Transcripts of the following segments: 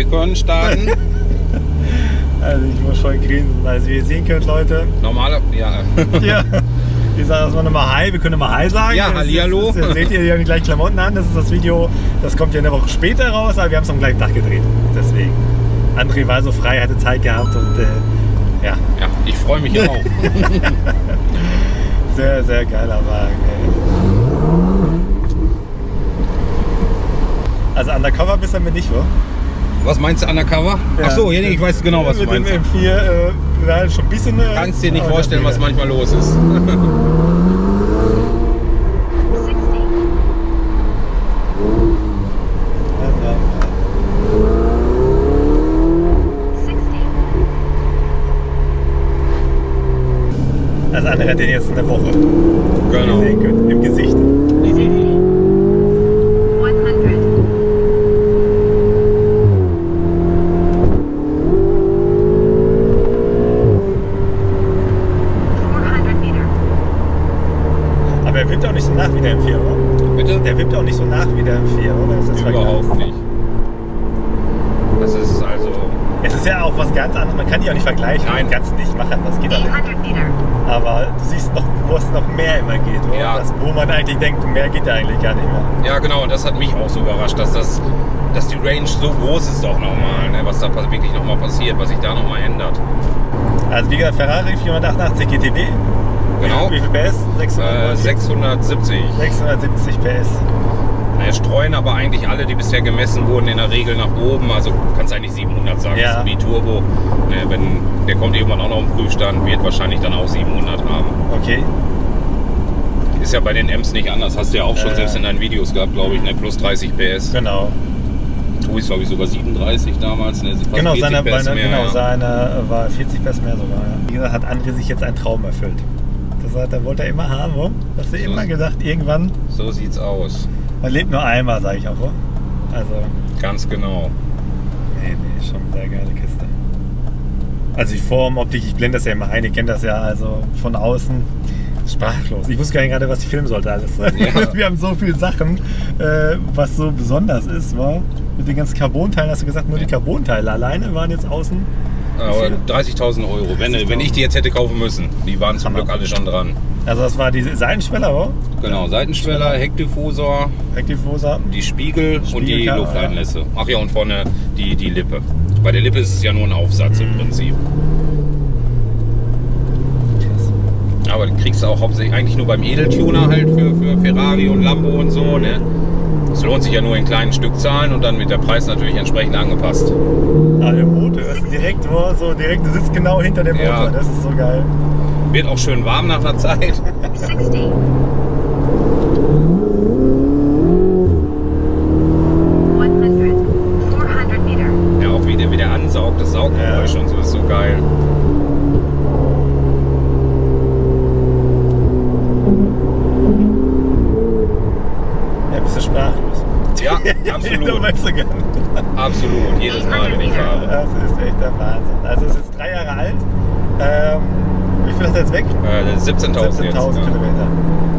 können starten. Also ich muss schon grinsen, also wie ihr sehen könnt, Leute. Normaler, ja. Ja, ich sage erstmal nochmal Hi, wir können nochmal Hi sagen. Ja, hallihallo. Das seht ihr, die haben die gleichen Klamotten an, das ist das Video, das kommt ja eine Woche später raus, aber wir haben es am gleichen Tag gedreht, deswegen. André war so frei, hatte Zeit gehabt und ja. Ja, ich freue mich auch. Sehr, sehr geiler Wagen, ey. Also undercover bist du damit nicht, wo? Was meinst du, undercover? Ja. Ach so, ja, ich weiß genau, was du meinst. Mit dem M4 war schon ein bisschen... Kannst dir nicht vorstellen, was manchmal los ist. Also andere hat den jetzt eine Woche. Genau. Sehen könnt, im Gesicht. Aber er wippt auch nicht so nach wie der M4, oder? Bitte? Der wippt auch nicht so nach wie der M4, oder? Ist das Überhaupt nicht. Das ist also... Es ist ja auch was ganz anderes, man kann die auch nicht vergleichen. Nein. Man kann es nicht machen, das geht auch nicht. Aber du siehst noch, wo es noch mehr immer geht, oder? Ja. Das, wo man eigentlich denkt, mehr geht ja eigentlich gar nicht mehr. Ja, genau, und das hat mich auch so überrascht, dass die Range so groß ist doch nochmal, ne? Was da wirklich nochmal passiert, was sich da nochmal ändert. Also wie gesagt, Ferrari 488 GTB. Genau. Wie viel PS? 670. 670 PS. Ne, streuen aber eigentlich alle, die bisher gemessen wurden, in der Regel nach oben. Also kannst eigentlich 700 sagen, Ja. das ist ein Biturbo. Ne, der kommt irgendwann auch noch im Prüfstand, wird wahrscheinlich dann auch 700 haben. Okay. Ist ja bei den Ems nicht anders, hast du ja auch schon selbst in deinen Videos gehabt, glaube ich, ne? Plus 30 PS. Genau. Tu ist, glaube ich, sogar 37 damals, ne? Fast Genau, 40 PS mehr, genau ja. seine war 40 PS mehr sogar. Ja. Wie gesagt, hat André sich jetzt einen Traum erfüllt. Das wollte er immer haben, wo? Hast du immer gedacht, irgendwann? So sieht's aus. Man lebt nur einmal, sage ich auch, wo? Also, Ganz genau. nee, schon eine sehr geile Kiste. Also die Form, Optik, ich blende das ja immer ein, ihr kennt das ja, also von außen sprachlos. Ich wusste gar nicht gerade, was ich filmen sollte alles. Ja. Wir haben so viele Sachen, was so besonders ist, war. Mit den ganzen Carbon-Teilen hast du gesagt, nur die Carbon-Teile alleine waren jetzt außen. Aber 30.000 €, wenn ich die jetzt hätte kaufen müssen. Die waren zum Glück alle schon dran. Also das war die Seitenschweller, oder? Genau, Seitenschweller, Heckdiffuser, Heckdiffuser. die Spiegel und die Spiegelkamera, Lufteinlässe. Ach ja, und vorne die Lippe. Bei der Lippe ist es ja nur ein Aufsatz im Prinzip. Aber die kriegst du auch hauptsächlich eigentlich nur beim Edeltuner halt für Ferrari und Lambo und so, ne? Es lohnt sich ja nur in kleinen Stückzahlen und dann wird der Preis natürlich entsprechend angepasst. Ah, der Motor, das ist direkt, du sitzt genau hinter dem Motor, Ja. das ist so geil. Wird auch schön warm nach einer Zeit. 60. Ja, auch wie der ansaugt, das Sauggeräusch und so ist so geil. Ja, bist du sprachlos. Ja, Da absolut. weißt du gar nicht. Absolut, jedes Mal, wenn ich fahre. Das ist echt der Wahnsinn. Also es ist 3 Jahre alt. Wie viel ist er jetzt weg? 17.000 jetzt. 17.000 Ja. Kilometer.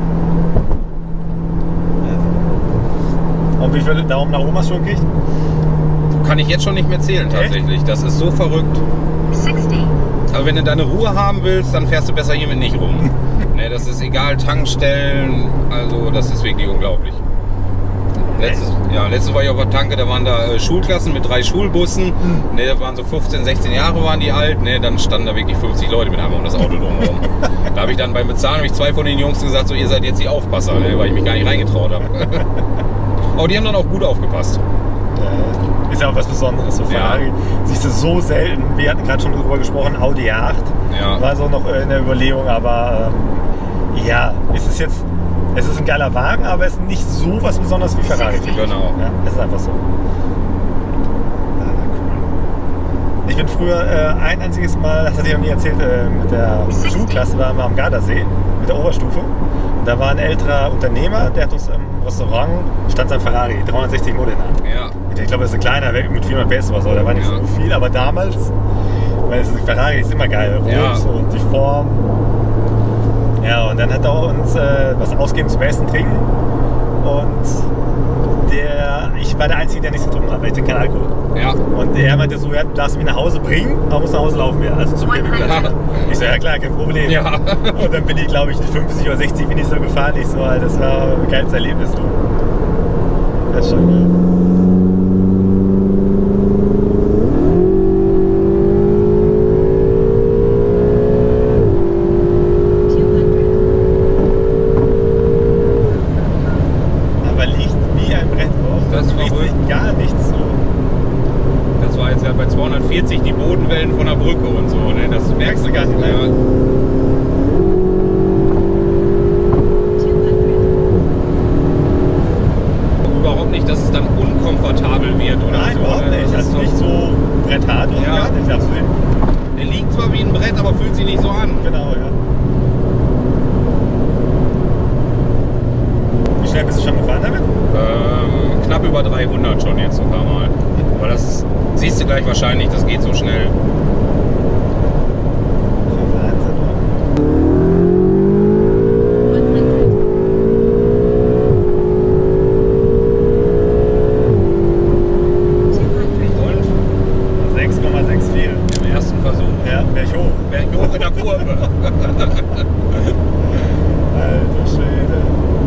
Und wie viele Daumen nach oben hast du schon gekriegt? Kann ich jetzt schon nicht mehr zählen tatsächlich. Das ist so verrückt. 60. Also wenn du deine Ruhe haben willst, dann fährst du besser hiermit nicht rum. Ne, das ist egal, Tankstellen, also das ist wirklich unglaublich. Letztes war ich auf der Tanke, da waren da Schulklassen mit 3 Schulbussen. Ne, da waren so 15, 16 Jahre waren die alt. Ne, dann standen da wirklich 50 Leute mit einmal um das Auto drumherum. Da habe ich dann beim Bezahlen 2 von den Jungs gesagt, so ihr seid jetzt die Aufpasser, ne, weil ich mich gar nicht reingetraut habe. Aber die haben dann auch gut aufgepasst. Ist ja auch was Besonderes. So Ferrari siehst du so selten. Wir hatten gerade schon darüber gesprochen, Audi A8 Ja. war so noch in der Überlegung, aber ja, es ist ein geiler Wagen, aber es ist nicht so was Besonderes wie Ferrari. finde ich. Genau. Ja, es ist einfach so. Cool. Ich bin früher ein einziges Mal, das hatte ich noch nie erzählt, mit der Schulklasse waren wir am Gardasee, mit der Oberstufe. Und da war ein älterer Unternehmer, der hat uns im Restaurant, stand sein Ferrari, 360 Modena. Ja. Ich glaube, das ist ein kleiner, mit 400 PS oder so, da war nicht so viel, aber damals, weil Ferrari ist immer geil, rot und die Form. Ja, und dann hat er uns was ausgegeben zum Essen, Trinken und ich war der Einzige, der nichts getrunken hat, weil ich trinke keinen Alkohol. Ja. Und er meinte so, ja, du darfst mich nach Hause bringen, aber musst nach Hause laufen mehr. Also zum Campingplatz. Ja. Ich so, ja klar, kein Problem. Ja. Und dann bin ich, glaube ich, 50 oder 60 bin ich so gefahren. Ich so, Alter, das war ein geiles Erlebnis. So. Das ist schon geil. Aber liegt wie ein Brett drauf. Das ist Riecht verrückt. sich gar nichts so. Das war jetzt ja bei 240 die Bodenwellen von der Brücke und so. Ne? Das merkst du gar nicht mehr. Ja. Überhaupt nicht, dass es dann unkomfortabel wird oder Nein, so. überhaupt Ne? nicht. Das Das ist ist so, nicht so bretthart oder Ja. gar nicht. Absolut. der liegt zwar wie ein Brett, aber fühlt sich nicht so an. Genau, ja. Wie schnell bist du schon gefahren damit? Knapp über 300 schon jetzt ein paar Mal. Aber das siehst du gleich wahrscheinlich, das geht so schnell. Wahnsinn. Und 6,64. im ersten Versuch Ja, Berg hoch. wäre ich hoch in der Kurve. Alter Schwede.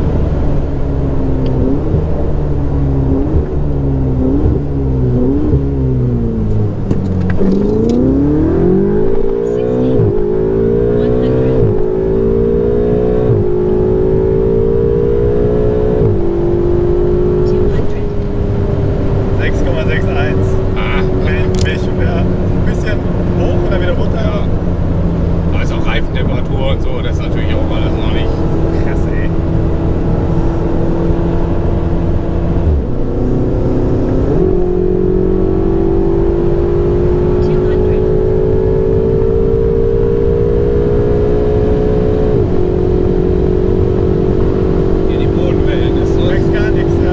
Ah, Ein bisschen hoch und dann wieder runter. ja. Aber ist auch Reifentemperatur und so, das ist natürlich auch alles noch nicht. Krass, ey. Hier die Bodenwellen ist so. Merkst gar nichts, ja.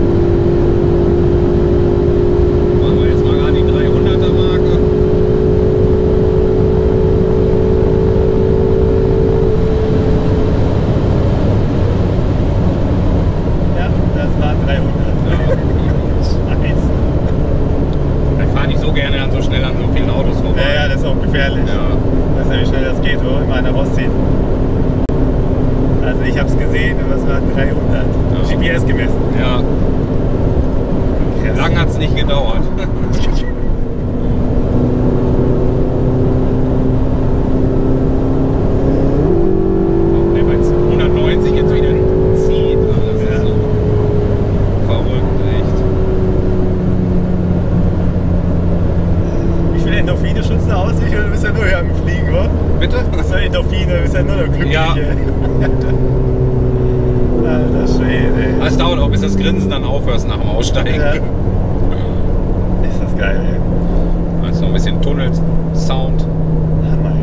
Machen wir jetzt mal gerade die 300er Marke. Ja, das waren 300. Scheiße. Ich fahre nicht so gerne dann so schnell an so vielen Autos vorbei. Ja, ja, das ist auch gefährlich. Ja. Weißt du, wie schnell das geht, wo immer einer rauszieht? Also ich hab's gesehen, was war 300. Ja. GPS gemessen. Ja. Krass. Lang hat es nicht gedauert. Auch wenn bei 190 jetzt wieder zieht. Das Ja. ist so verrückt, echt. Wie viele Endorphine schützt du aus? Du bist ja nur hier am Fliegen, oder? Bitte? So Endorphine, du bist ja nur noch glücklich. Ja. Alter Schwede. Es dauert auch, bis das Grinsen dann aufhörst nach dem Aussteigen. Ja. Ist das geil, ey. Also noch ein bisschen Tunnel-Sound. Hammer,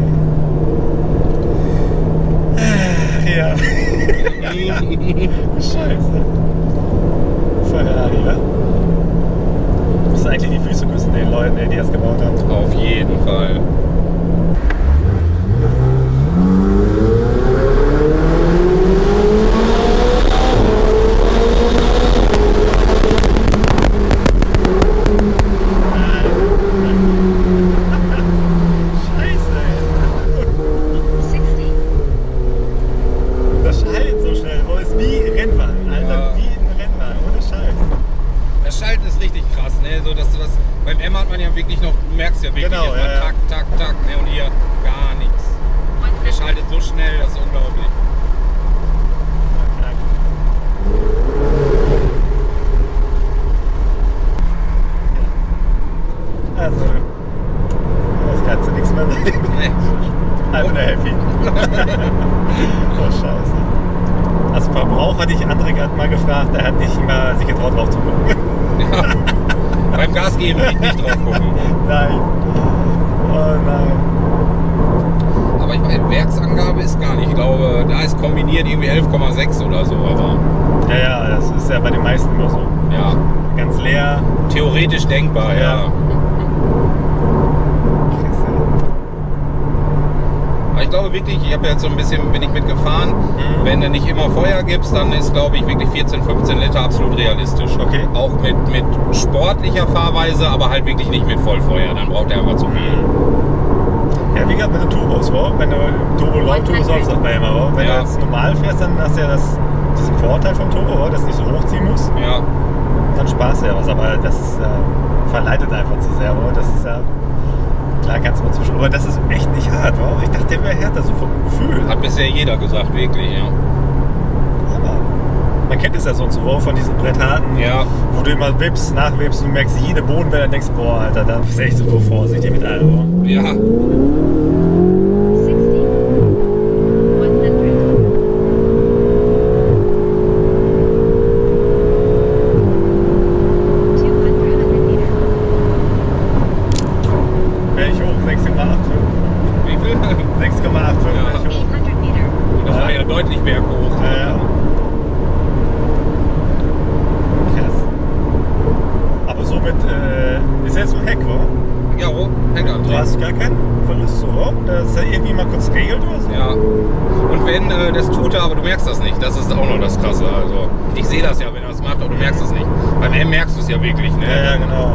ey. Ja. Scheiße. Ferrari, ja? Du musst eigentlich die Füße küssen den Leuten, die das gebaut haben. Auf jeden Fall. Scheiße, ey. Das schallt so schnell. Das ist wie Rennwagen, Alter. Ja. Wie ein Rennwagen, ohne Scheiß. Das Schalten ist richtig krass, ne? So, dass du das. Beim M hat man ja wirklich noch, du merkst ja wirklich Genau, erstmal ja, ja. tak, tak, tak, ne? Und hier gar nichts. Der schaltet so schnell, das ist unglaublich. Also, das kannst du nichts mehr sagen. Nee. Einfach nur happy. Oh, scheiße. Also Verbrauch hatte ich André gerade mal gefragt, der hat nicht mal sich getraut drauf zu gucken. Ja. Beim Gas geben nicht drauf gucken. Nein. Oh nein. Aber ich meine, Werksangabe ist gar nicht. Ich glaube, da ist kombiniert irgendwie 11,6 oder so. Aber Ja, ja, das ist ja bei den meisten immer so. ja, Ganz leer. theoretisch denkbar, ja. Krass, Aber ich ich glaube wirklich, ich habe jetzt so ein bisschen, bin ich mitgefahren, wenn du nicht immer Feuer gibst, dann ist, glaube ich, wirklich 14, 15 Liter absolut realistisch. Okay. Auch mit sportlicher Fahrweise, aber halt wirklich nicht mit Vollfeuer, dann braucht er einfach zu viel. Ja, wie gesagt mit den Turbos, wo? Wenn du Turbo-Lauf-Turbos auf, sagt man immer, wo? Wenn du jetzt normal fährst, dann hast du ja diesen Vorteil vom Turbo, wo? Dass du nicht so hochziehen musst. Ja. Dann sparst du ja was, aber das ist, verleitet einfach zu sehr, wo? Das ist ja, klar kannst du mal zwischen, aber das ist echt nicht hart, wo? Ich dachte, der wäre härter, so vom Gefühl. Hat bisher jeder gesagt, wirklich, ja. Aber man kennt es ja sonst so, von diesen Brettharten, wo du immer wippst, nachwippst und du merkst jede Bodenwelle und denkst, boah, Alter, da bist du echt so vorsichtig mit allem. Ja. 60, 100. 200 Meter. Wäre ich hoch, 6,85. Wie viel? 6,85 wäre ich hoch. 800 Meter. Das war ja deutlich berghoch. Ja. Krass. Aber somit ist jetzt ein Heck, wa? Ja, Du Heckantrieb. hast gar keinen Verlust, oder? Das ist ja irgendwie mal kurz regelt oder so? Ja. Und wenn, das tut er, aber du merkst das nicht. Das ist auch noch das Krasse. Also, ich sehe das ja, wenn er das macht, aber du merkst es nicht. Beim M merkst du es ja wirklich, ne? Ja, genau.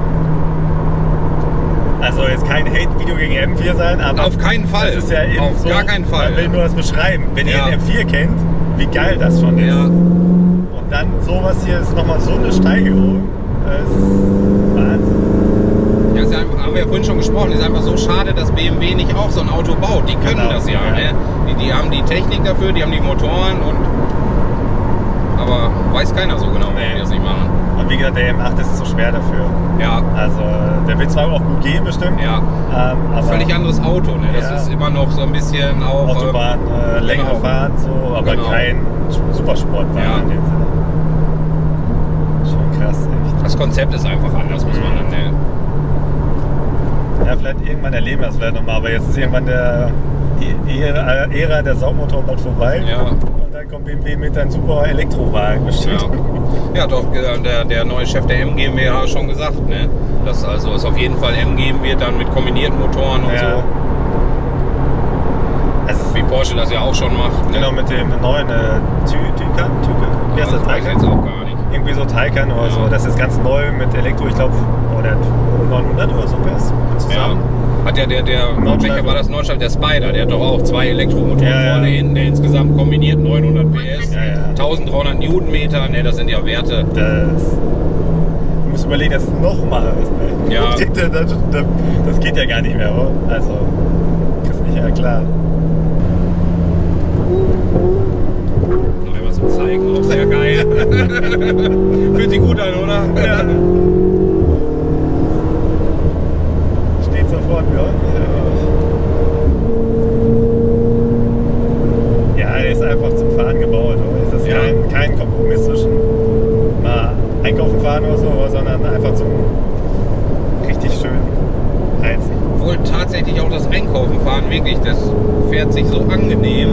Also jetzt kein Hate-Video gegen M4 sein, aber Auf keinen Fall. das ist ja eben Auf so, gar keinen Fall. Man will nur das beschreiben. Wenn Ja. ihr den M4 kennt, wie geil das schon ist. Ja. Und dann sowas hier ist nochmal so eine Steigerung. Das ist Wahnsinn. Ja, ist ja einfach, haben wir ja vorhin schon gesprochen, ist einfach so schade, dass BMW nicht auch so ein Auto baut. Die können Genau, das ja, ja. ne? Die haben die Technik dafür, die haben die Motoren und. Aber weiß keiner so genau, warum die das nicht machen. Und wie gesagt, der M8 ist zu schwer dafür. Ja, Also der wird zwar auch gut gehen bestimmt, ja. aber Völlig anderes Auto, ne? Das Ja. ist immer noch so ein bisschen auch. Autobahn, längere genau. Fahrt, so, aber Genau. kein Supersportwagen Ja. in dem Sinne. Schon krass, echt. Das Konzept ist einfach anders, muss man dann. Ne? Ja, vielleicht irgendwann erleben wir das vielleicht nochmal, aber jetzt ist irgendwann die Ära der Saugmotoren bald vorbei. Ja. Und dann kommt BMW mit einem super Elektrowagen bestimmt. Ja. Ja, doch, der neue Chef der M GmbH hat schon gesagt, ne? Dass also es auf jeden Fall M geben wird, dann mit kombinierten Motoren und Ja. so. Also, Wie Porsche das ja auch schon macht. Ne? genau, mit dem neuen Taycan? Wie heißt das das? weiß ich jetzt auch gar nicht. Irgendwie so Taycan oder Ja. so. Das ist ganz neu mit Elektro, ich glaube, der hat 900 oder so PS Ja. zusammen. Hat ja der Nordschleife. welcher war das Nordschleife? Der Spider, der hat doch auch 2 Elektromotoren Ja, ja. vorne hin, der insgesamt kombiniert 900 PS, Ja, ja. 1300 Newtonmeter, ne, das sind ja Werte. Du musst überlegen, das ist nochmal was. Ne? Ja. Das geht ja gar nicht mehr, oder? Also, das ist nicht ja klar. Noch was zum Zeigen, auch sehr geil. Fühlt sich gut an, oder? Ja. Steht sofort, ja, er ist einfach zum Fahren gebaut. Oder? Es ist Ja. kein Kompromiss zwischen mal einkaufen fahren oder so, sondern einfach zum richtig schön heizen. Obwohl tatsächlich auch das Einkaufen fahren, wirklich, das fährt sich so angenehm.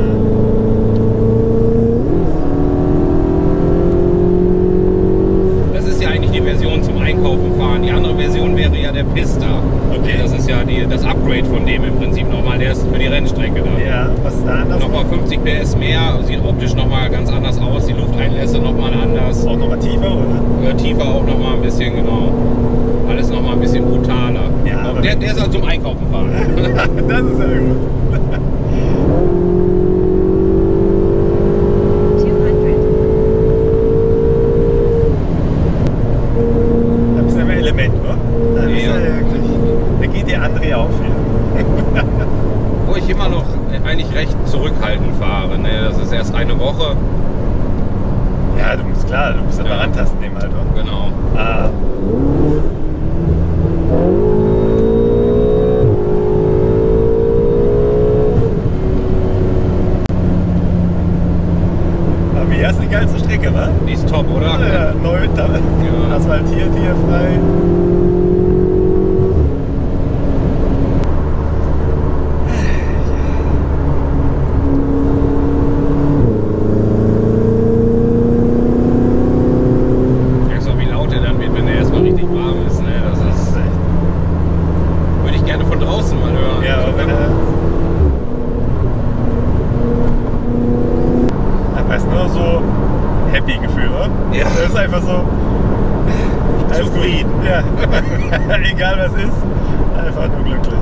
Das ist ja eigentlich die Version zum Einkaufen fahren. Die andere Version wäre ja der Pista. Okay. Das ist ja das Upgrade von dem im Prinzip nochmal. Der ist für die Rennstrecke da. Ja, was ist da anders? Nochmal 50 PS mehr, sieht optisch nochmal ganz anders aus, die Lufteinlässe nochmal anders, Auch nochmal tiefer, oder? tiefer auch nochmal ein bisschen, genau. Alles nochmal ein bisschen brutaler. Ja, aber der ist halt zum Einkaufen fahren. Das ist ja gut. 200. Da bist du immer Element, oder? Da bist Ja. du wirklich. Da geht die André auf hier. Wo ich immer noch eigentlich recht zurückhaltend fahre. Ne? Das ist erst eine Woche. Ja, du musst klar, du musst ja mal Ja. rantasten dem halt, oder? Genau. Ah. Aber wie ist die geilste Strecke, wa? Die ist top, oder? Ja, neu, Ja. asphaltiert hier frei. Merkst du, wie laut der dann wird, wenn der erstmal richtig warm ist. Ne? Das ist, würde ich gerne von draußen mal hören. Ja, aber wenn er. einfach so. Alles gut. Zufrieden. Ja. Egal was ist, einfach nur glücklich.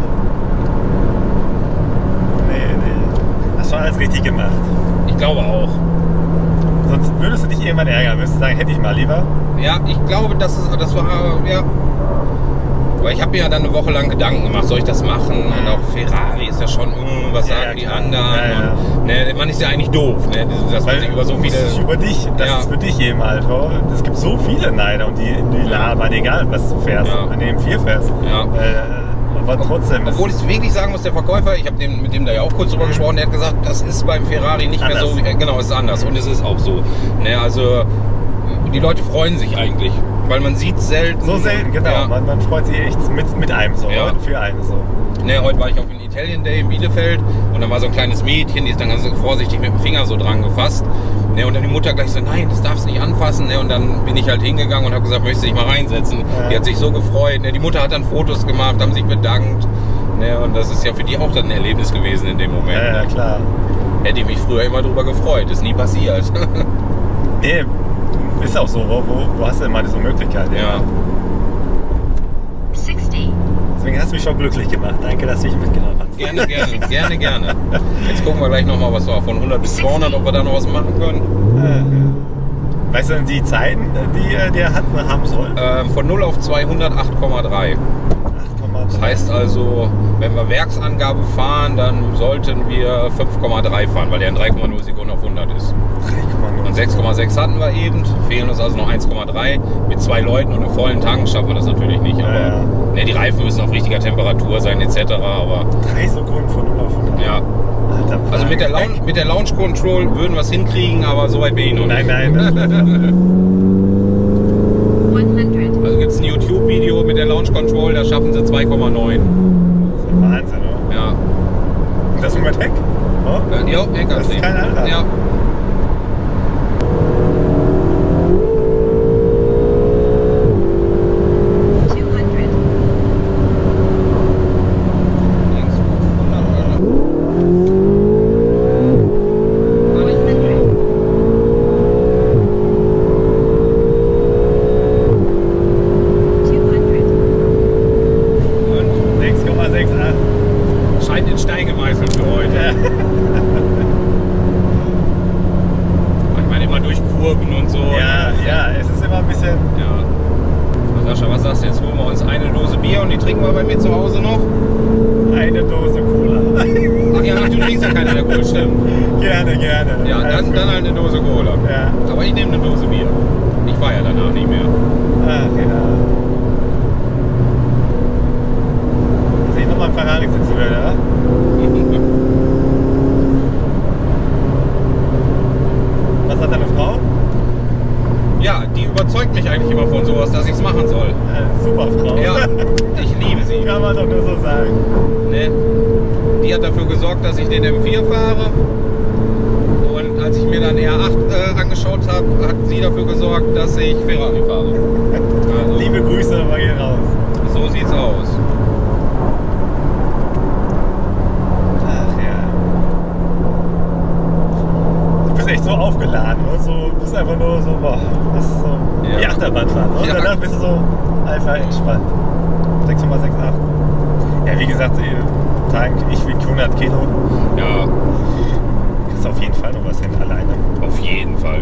Nee. Hast du alles richtig gemacht. Ich glaube auch. Sonst würdest du dich irgendwann ärgern, würdest du sagen, hätte ich mal lieber. Ja, ich glaube, das war, ja. Aber ich habe mir ja dann eine Woche lang Gedanken gemacht, soll ich das machen? Und auch Ferrari ist ja schon, was Ja, sagen ja, die klar. anderen? Ja, ja. Und, ne, man ist ja eigentlich doof, ne? Dass man sich über so viele... Das ist über dich, das Ja. ist für dich eben halt. Oh. Es gibt so viele Neider und die labern, egal was du fährst, Ja. wenn du M4 fährst. Ja. Aber trotzdem. Obwohl ich wirklich sagen muss, der Verkäufer, ich habe mit dem da ja auch kurz drüber gesprochen, der hat gesagt, das ist beim Ferrari nicht mehr Anders. so, genau, es ist anders und es ist auch so. Ne, also die Leute freuen sich eigentlich, weil man sieht selten. so selten, genau. Ja. Man freut sich echt mit einem so, Ja. für einen so. Ne, heute war ich auf dem Italian Day in Bielefeld und dann war so ein kleines Mädchen, die ist dann ganz vorsichtig mit dem Finger so dran gefasst. Ne, und dann die Mutter gleich so, nein, das darfst du nicht anfassen. Ne, und dann bin ich halt hingegangen und habe gesagt, möchtest du dich mal reinsetzen? Ja. Die hat sich so gefreut. Ne, die Mutter hat dann Fotos gemacht, haben sich bedankt. Ne, und das ist ja für die auch dann ein Erlebnis gewesen in dem Moment. Ja, ne. klar. Hätte ich mich früher immer drüber gefreut, ist nie passiert. Nee, ist auch so. Wo hast du denn mal diese Möglichkeit? Ja. 60. Deswegen hast du mich schon glücklich gemacht. Danke, dass du mich mitgenommen hast. Gerne. Jetzt gucken wir gleich nochmal, was war von 100 bis 200, ob wir da noch was machen können. Weißt du denn die Zeiten, die der haben soll? Von 0 auf 200 8,3. Das heißt also, wenn wir Werksangabe fahren, dann sollten wir 5,3 fahren, weil der in 3,0 Sekunden auf 100 ist. 3,0. Und 6,6 hatten wir eben, fehlen uns also noch 1,3. Mit 2 Leuten und einem vollen Tank schaffen wir das natürlich nicht. Aber Ja. Ne, die Reifen müssen auf richtiger Temperatur sein etc. Aber 3 Sekunden von 0 auf 100. ja, Alter, also mit der Launch Control würden wir es hinkriegen, aber so weit bin ich noch nicht. Nein. Das 100. Also gibt es ein YouTube-Video mit der Launch Control, da schaffen sie 2,9. ist ein Wahnsinn, oder? Ja. Und das nur mit Heck? Oh? Ja, Das ist kein Allrad. Ja. Links 500. War nicht viel. Und 6,68. scheint in Stein gemeißelt für heute. Ja. Ich meine immer durch Kurven und so. Ja, es ist immer ein bisschen. Ja. So, Sascha, was sagst du jetzt? Holen wir uns eine Dose Bier und die trinken wir bei mir zu Hause noch? Eine Dose Cola. Ach ja, du trinkst ja keine Alkohol, stimmt. Gerne. Ja, dann halt eine Dose Cola. Ja. Aber ich nehme eine Dose Bier. Ich fahre ja danach nicht mehr. Ach, genau. Dass ich nochmal im Ferrari sitzen würde, oder? Was hat deine Frau? Ja, die überzeugt mich eigentlich immer von sowas, dass ich es machen soll. Super Frau. Ja, ich liebe sie. Kann man doch nur so sagen. Ne? Die hat dafür gesorgt, dass ich den M4 fahre. Und als ich mir dann R8 angeschaut habe, hat sie dafür gesorgt, dass ich Ferrari fahre. Also, Liebe Grüße nochmal hier raus. so sieht's aus. Ach ja. Du bist echt so aufgeladen, ne? So, du bist einfach nur so, boah, das ist so Ja. wie Achterbahnfahren. Ne? Ja. Danach bist du so einfach entspannt. 6,68. Ja, wie gesagt, Tank, ich wiege 100 Kilo. Ja, Kriegst auf jeden Fall noch was hin, alleine. auf jeden Fall.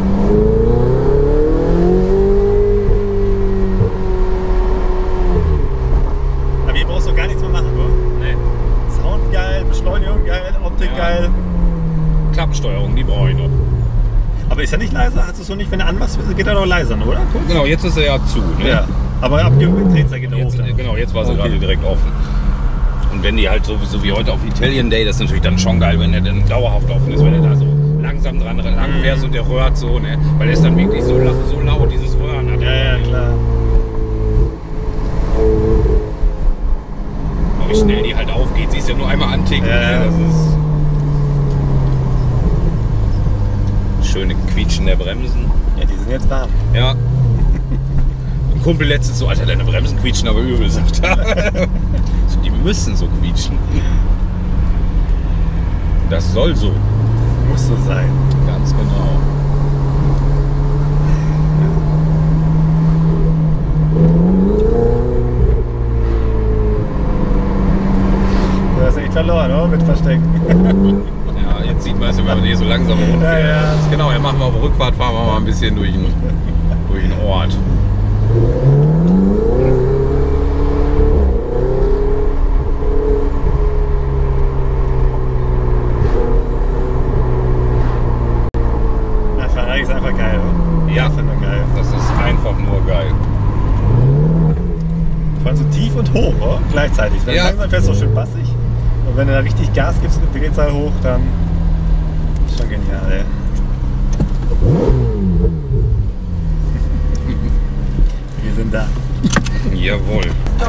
Aber hier brauchst du gar nichts mehr machen, oder? Ne? Sound geil, Beschleunigung geil, Optik Ja. geil. Klappensteuerung, die brauche ich noch. Aber ist er nicht leiser? Hast du es so nicht, wenn du anmachst, geht er doch leiser, oder? Guck. Genau, jetzt ist er ja zu. Ne? Ja. Aber abgedreht geht er hoch. Jetzt, dann. genau, jetzt war sie Okay. gerade direkt offen. Und wenn die halt so wie heute auf Italian Day, das ist natürlich dann schon geil, wenn der dann dauerhaft offen ist, wenn er da so langsam dran lang fährst und der röhrt so, ne? Weil der ist dann wirklich so laut, dieses Röhren hat. Ja, klar. Aber wie schnell die halt aufgeht, siehst du ja nur einmal anticken. Ja. Ne? Das ist schöne Quietschen der Bremsen. Ja, die sind jetzt warm. Ja. Ein Kumpel letztens so, Alter, deine Bremsen quietschen aber übel, sagt er. So, die müssen so quietschen. Das soll so. Muss so sein. Ganz genau. hast du echt verloren, oder? Mit Verstecken. Ja, jetzt sieht man es, wenn man hier so langsam rumfährt. Ja. Genau, ja, machen wir auf Rückfahrt, fahren wir mal ein bisschen durch den Ort. Ja, Ferrari ist einfach geil, oder? Ja. Ich finde geil. Das ist einfach nur geil. Vor allem so tief und hoch, oder? Gleichzeitig. Wenn Ja. du langsam fährst, so schön bassig. Und wenn du da richtig Gas gibst mit Drehzahl hoch, dann ist schon genial, ey. Wir sind da. Jawohl.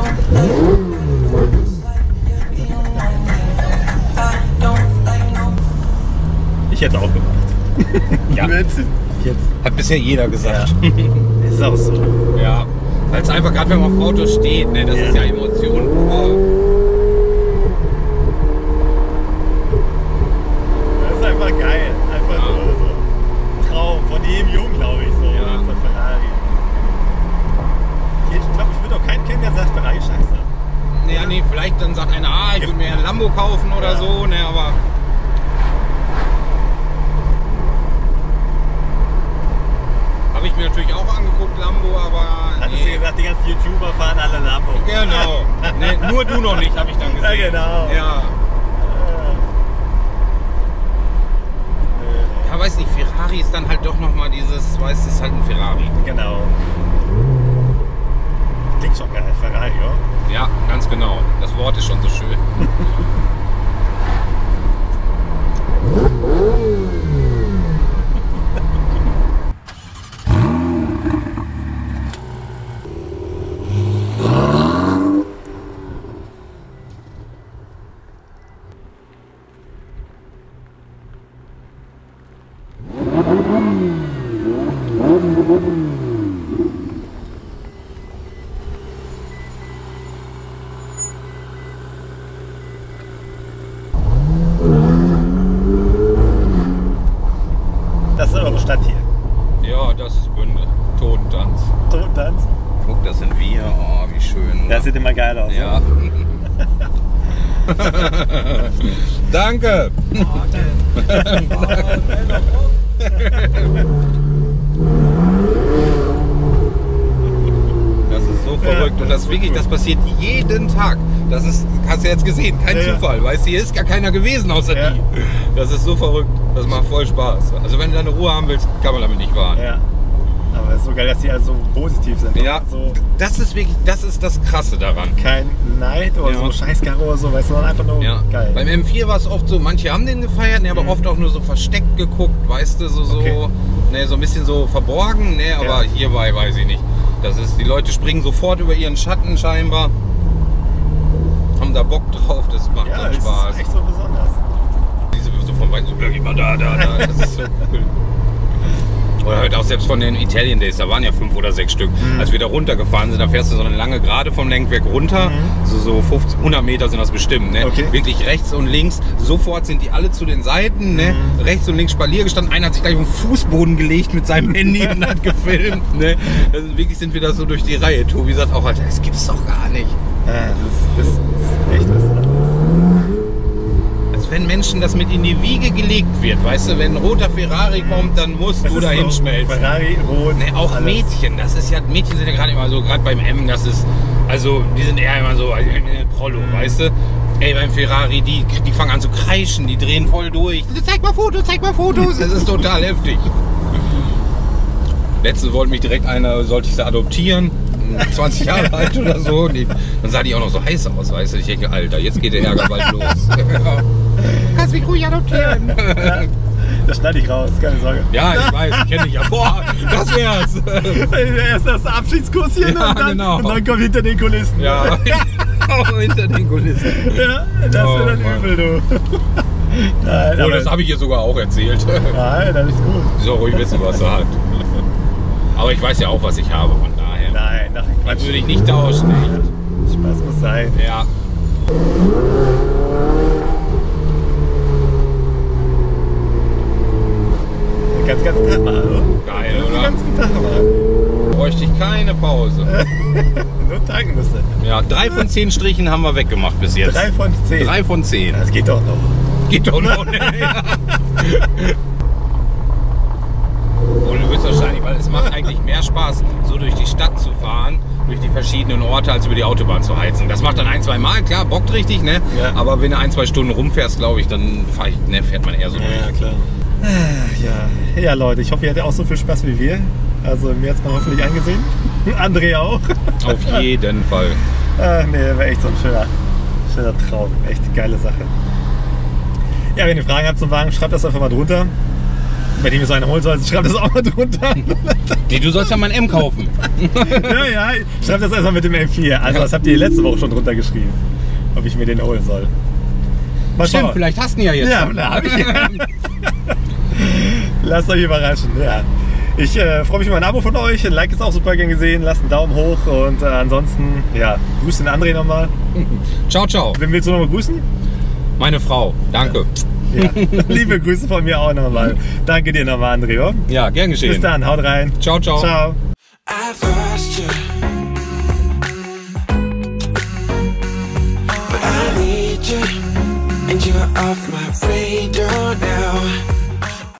Ich hätte es auch gemacht. Ja. Witzig. Jetzt. Hat bisher jeder gesagt. Ist auch so. Ja. Weil es einfach, gerade wenn man auf Auto steht, ne, das Ja. ist ja Emotion pur. Das ist einfach geil. Einfach Ja. nur so ein Traum von jedem Jungen, glaube ich. So. Ja. So Ferrari. Ich glaube, ich würde auch keinen kennen, der sagt Ferrari scheiße. Nee, ja, nee, vielleicht dann sagt einer, ich würde mir ein Lambo kaufen oder Ja. so, ne, aber. Habe ich mir natürlich auch angeguckt, Lambo, aber. Hattest du gesagt, die ganzen YouTuber fahren alle Lambo. Genau. Nee, nur du noch nicht, habe ich dann gesehen. Ja, genau. Ja. Ja, weiß nicht, Ferrari ist dann halt doch nochmal dieses, weißt du, ist halt ein Ferrari. Genau. Klingt schon geil, Ferrari, oder? Ja, ganz genau. Das Wort ist schon so schön. Das ist eure Stadt hier. Ja, das ist Bünde. Totentanz. Totentanz. Guck, das sind wir. Oh, wie schön. Das sieht immer geil aus. Ja. Danke. Das ist so verrückt und das wirklich, das passiert jeden Tag. Das ist, hast du jetzt gesehen, kein Ja. Zufall. Weißt du, hier ist gar keiner gewesen außer Ja. die. Das ist so verrückt. Das macht voll Spaß. Also wenn du deine Ruhe haben willst, kann man damit nicht fahren. Ja. Aber es ist so geil, dass die alle so positiv sind. Ja, So das ist wirklich, das ist das Krasse daran. kein Neid oder Ja. so Scheißkarre oder so, weißt du, sondern einfach nur Ja. geil. Beim M4 war es oft so, manche haben den gefeiert, ne, aber oft auch nur so versteckt geguckt, weißt du, Okay. ne, so ein bisschen so verborgen, ne, aber Ja. hierbei weiß ich nicht. Das ist, die Leute springen sofort über ihren Schatten scheinbar, haben da Bock drauf, das macht Ja, dann es Spaß. ist echt so besonders. Diese so von weitem so, bleib immer da, das ist so cool. Oder halt auch selbst von den Italian Days, da waren ja 5 oder 6 Stück. Als wir da runtergefahren sind, da fährst du so eine lange Gerade vom Lenkwerk runter, so 50, 100 Meter sind das bestimmt, ne? Okay. Wirklich rechts und links, sofort sind die alle zu den Seiten, ne? Rechts und links Spalier gestanden, einer hat sich gleich auf den Fußboden gelegt mit seinem Handy und hat gefilmt, ne? Also wirklich sind wir da so durch die Reihe. Tobi sagt auch, Alter, das gibt's doch gar nicht. Ja, das ist echt was anderes. Als wenn Menschen das mit in die Wiege gelegt wird, weißt du, wenn ein roter Ferrari kommt, dann musst Das du ist da so hinschmelzen. Ferrari, Rot, Ne, auch alles. Mädchen, das ist ja, Mädchen sind ja gerade immer so, gerade beim M, das ist, also die sind eher immer so, Prollo, weißt du? Ey, beim Ferrari, die fangen an zu kreischen, die drehen voll durch. Zeig mal Fotos, das ist total heftig. Letztens wollte mich direkt einer, sollte ich sie adoptieren, 20 Jahre alt oder so. Dann sah die auch noch so heiß aus, weißt du? Ich denke, Alter, jetzt geht der Ärger bald los. Du kannst mich ruhig adoptieren. Das schneide ich raus, keine Sorge. Ja, ich weiß, ich kenne dich ja. Boah, das wär's. Erst das Abschiedskusschen Ja, und, dann, genau. und dann kommt hinter den Kulissen. Ja, auch hinter den Kulissen. Ja, das Oh, wird dann Mann. übel, du. Nein, Oh, aber- das habe ich ihr sogar auch erzählt. Nein, das ist gut. Sie soll ruhig wissen, was sie hat. Aber ich weiß ja auch, was ich habe, von daher. Nein, nach Das würde ich nicht tauschen, echt. Spaß muss sein. Ja. Den ganzen Tag mal, oder? Geil, Den oder? ganzen Tag mal. bräuchte ich keine Pause. Nur tanken müsste. Ja, 3 von 10 Strichen haben wir weggemacht bis jetzt. 3 von 10. 3 von 10. Das geht doch noch. Geht doch noch. Ne? Wohl höchstwahrscheinlich, weil es macht eigentlich mehr Spaß, so durch die Stadt zu fahren, durch die verschiedenen Orte, als über die Autobahn zu heizen. Das macht dann 1, 2 Mal, klar, bockt richtig, ne? Ja. Aber wenn du 1, 2 Stunden rumfährst, glaube ich, dann fährt man eher so durch. Ja, klar. Ja, Leute, ich hoffe, ihr hattet auch so viel Spaß wie wir. Also mir hat es mal hoffentlich angesehen. André auch. Auf jeden Fall. Ach nee, war echt so ein schöner Traum. Echt geile Sache. Ja, wenn ihr Fragen habt zum Wagen, schreibt das einfach mal drunter. Wenn ihr mir so einen holen sollt, schreibt das auch mal drunter. Nee, du sollst ja mal ein M kaufen. Ja, schreibt das erstmal mit dem M4. Also das habt ihr letzte Woche schon drunter geschrieben, ob ich mir den holen soll. Mal Stimmt, schauen. vielleicht hast du ihn ja jetzt. Ja, schon. da hab ich. Lasst euch überraschen. Ja. Ich freue mich über ein Abo von euch. Ein Like ist auch super gern gesehen. Lasst einen Daumen hoch und ansonsten, ja, grüß den André nochmal. Ciao, ciao. Wen willst du nochmal grüßen? Meine Frau, danke. Ja. Liebe Grüße von mir auch nochmal. Danke dir nochmal, André. Ja? Ja, gern geschehen. Bis dann, haut rein. Ciao, ciao. Ciao. I've lost you, but I need you, and you're off my